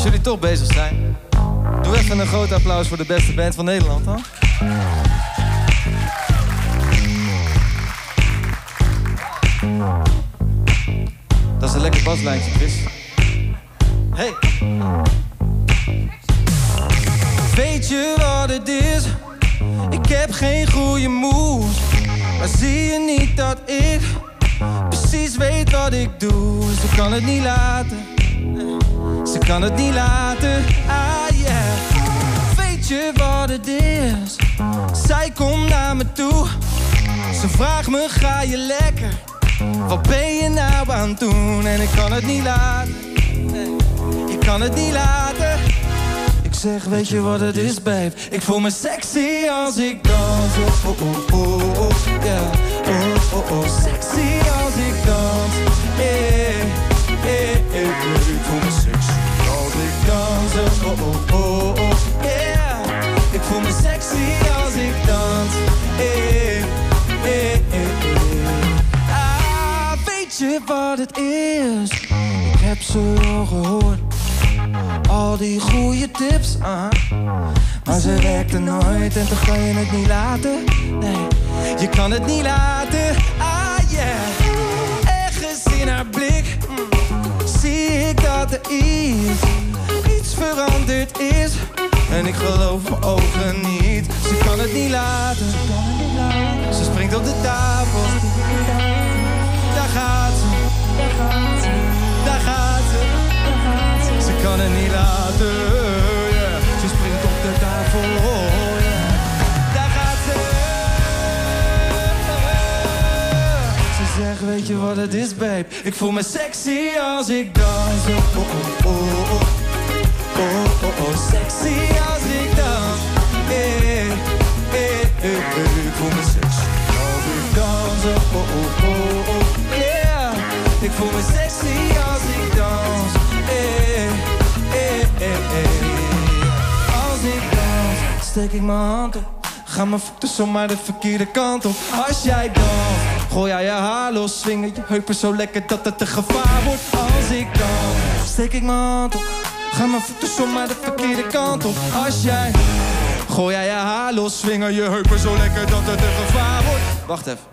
Als jullie toch bezig zijn, doe even een groot applaus voor de beste band van Nederland, dan. Dat is een lekker baslijntje, Chris. Hey! Weet je wat het is? Ik heb geen goede moed. Maar zie je niet dat ik precies weet wat ik doe? Ze kan het niet laten. Ze kan het niet laten. Ah yeah. Weet je wat het is? Zij komt naar me toe. Ze vraagt me, ga je lekker? Wat ben je nou aan het doen? En ik kan het niet laten. Nee, ik kan het niet laten. Ik zeg, weet je wat het is, babe? Ik voel me sexy als ik dans. Oh, oh, oh, oh, yeah. Oh, oh, oh, sexy als ik dans. Ik voel me sexy als ik dans. Oh, oh, oh, oh, yeah. Ik voel me sexy als ik dans. Ah, weet je wat het is? Ik heb ze al gehoord. Al die goede tips, maar ze werkten nooit en toch kan je het niet laten. Nee, je kan het niet laten. Ah yeah, ergens in haar blik zie ik dat er iets veranderd is. En ik geloof mijn ogen niet. Ze kan het niet laten. Ze springt op de tafel. Daar gaat ze. Daar gaat ze. Ze kan het niet laten, yeah. Ze springt op de tafel, yeah. Daar gaat ze. Ze zegt, weet je wat het is, babe? Ik voel me sexy als ik dans. Oh, oh, oh, oh. Oh, oh, oh, sexy als ik dans. Ik voel me sexy als ik dans. Oh, oh, oh, oh, yeah. Ik voel me sexy als ik dans. Als ik dans, steek ik mijn hand op. Ga mijn voeten zomaar de verkeerde kant op. Als jij dans, gooi jij je haar los. Swingen je heupen zo lekker dat het een gevaar wordt. Als ik dans, steek ik mijn hand op. Ga mijn voeten zomaar de verkeerde kant op. Als jij, gooi jij je haar los. Swingen je heupen zo lekker dat het een gevaar wordt. Wacht even.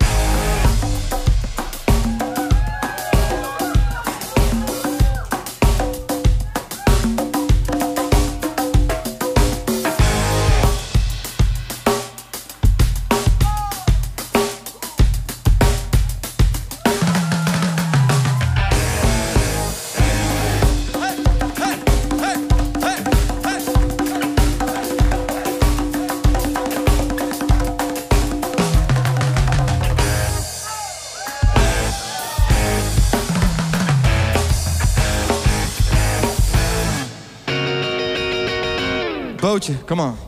Bootje, come on.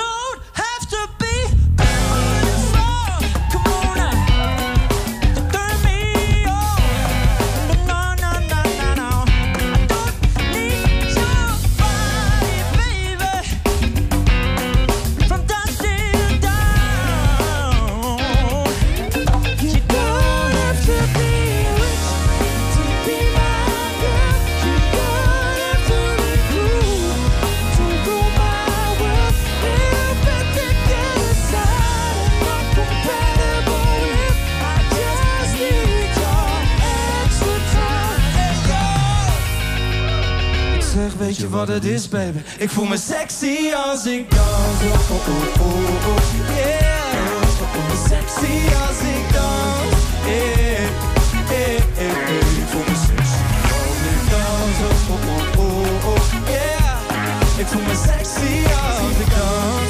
Weet je wat het is, baby? Ik voel me sexy als ik dans. Oh, oh, oh, oh, oh. Yeah. Ik voel me sexy als ik dans. Ik voel me sexy als ik dans. Oh, oh, oh, oh. Yeah. Ik voel me sexy als ik dans.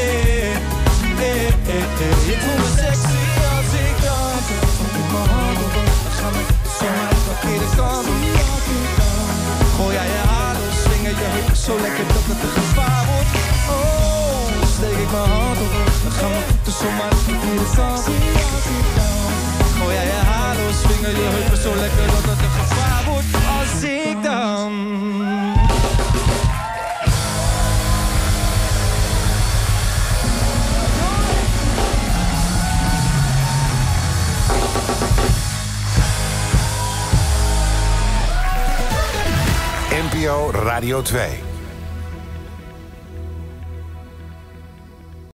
Ik voel me sexy als ik dans. Ik mijn hand op, dan gaan we zomaar de verkeerde kant op. Gooi jij je haar los, swingen je heupen zo lekker dat het een gevaar wordt. Oh, dan steek ik mijn hand op, dan gaan we voeten zomaar de verkeerde kant op. Gooi jij je haar los, swingen je heupen zo lekker dat het een gevaar wordt. Als ik dan... NPO Radio 2.